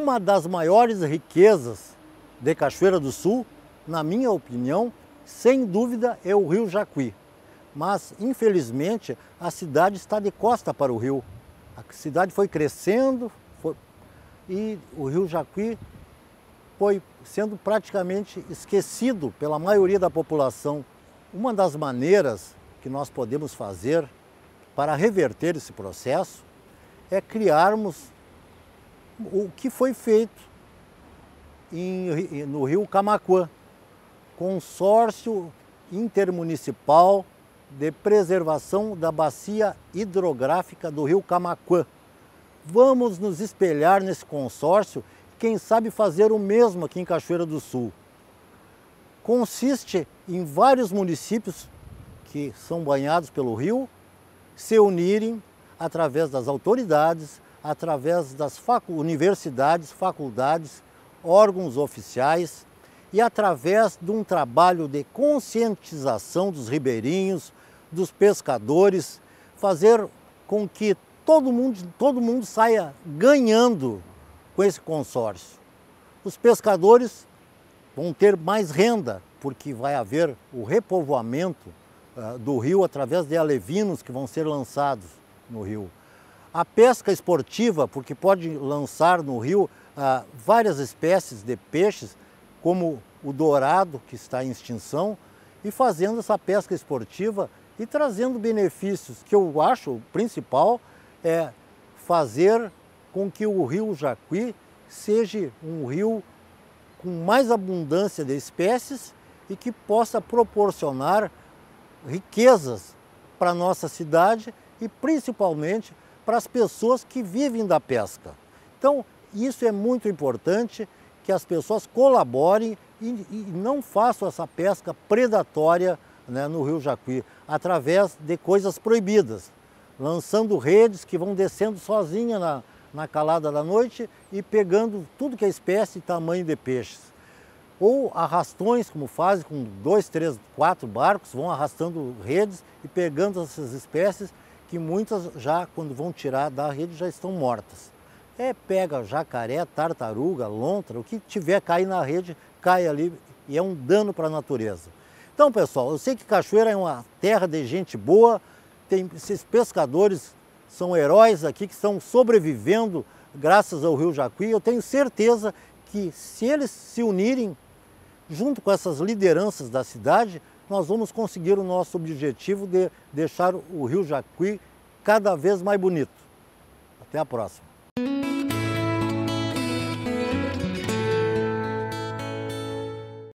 uma das maiores riquezas de Cachoeira do Sul, na minha opinião, sem dúvida é o Rio Jacuí. Mas, infelizmente, a cidade está de costa para o rio. A cidade foi crescendo e o Rio Jacuí foi sendo praticamente esquecido pela maioria da população. Uma das maneiras que nós podemos fazer para reverter esse processo é criarmos o que foi feito no Rio Camaquã, Consórcio Intermunicipal de Preservação da Bacia Hidrográfica do Rio Camaquã. Vamos nos espelhar nesse consórcio, quem sabe fazer o mesmo aqui em Cachoeira do Sul. Consiste em vários municípios que são banhados pelo rio se unirem através das autoridades, através das universidades, faculdades, órgãos oficiais e através de um trabalho de conscientização dos ribeirinhos, dos pescadores, fazer com que todo mundo saia ganhando com esse consórcio. Os pescadores vão ter mais renda, porque vai haver o repovoamento do rio através de alevinos que vão ser lançados no rio. A pesca esportiva, porque pode lançar no rio várias espécies de peixes, como o dourado, que está em extinção, e fazendo essa pesca esportiva e trazendo benefícios, que eu acho o principal é fazer com que o Rio Jacuí seja um rio com mais abundância de espécies e que possa proporcionar riquezas para a nossa cidade e principalmente para as pessoas que vivem da pesca. Então, isso é muito importante, que as pessoas colaborem e não façam essa pesca predatória, né, no Rio Jacuí, através de coisas proibidas, lançando redes que vão descendo sozinha na calada da noite e pegando tudo que é espécie e tamanho de peixes. Ou arrastões, como fazem com 2, 3, 4 barcos, vão arrastando redes e pegando essas espécies que muitas já, quando vão tirar da rede, já estão mortas. Pega jacaré, tartaruga, lontra, o que tiver cair na rede, cai ali e é um dano para a natureza. Então, pessoal, eu sei que Cachoeira é uma terra de gente boa, esses pescadores são heróis aqui que estão sobrevivendo graças ao Rio Jacuí. Eu tenho certeza que se eles se unirem junto com essas lideranças da cidade, nós vamos conseguir o nosso objetivo de deixar o Rio Jacuí cada vez mais bonito. Até a próxima.